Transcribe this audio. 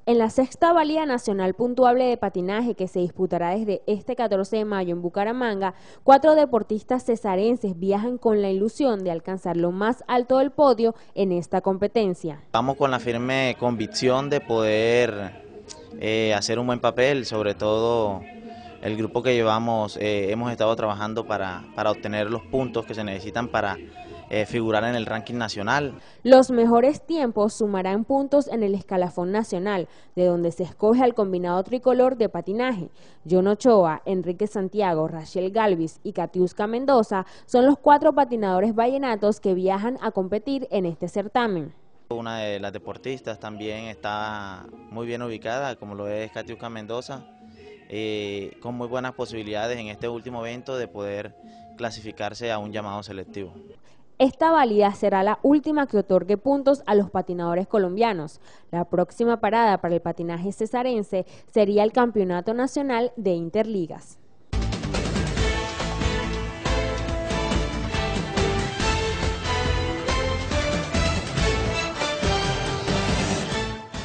En la sexta valía nacional puntuable de patinaje que se disputará desde este 14 de mayo en Bucaramanga, 4 deportistas cesarenses viajan con la ilusión de alcanzar lo más alto del podio en esta competencia. Vamos con la firme convicción de poder hacer un buen papel, sobre todo el grupo que llevamos, hemos estado trabajando para obtener los puntos que se necesitan para figurar en el ranking nacional. Los mejores tiempos sumarán puntos en el escalafón nacional, de donde se escoge al combinado tricolor de patinaje. John Ochoa, Enrique Santiago, Rachel Galvis y Katiuska Mendoza son los 4 patinadores vallenatos que viajan a competir en este certamen. Una de las deportistas también está muy bien ubicada, como lo es Katiuska Mendoza, con muy buenas posibilidades en este último evento de poder clasificarse a un llamado selectivo. Esta válida será la última que otorgue puntos a los patinadores colombianos. La próxima parada para el patinaje cesarense sería el Campeonato Nacional de Interligas.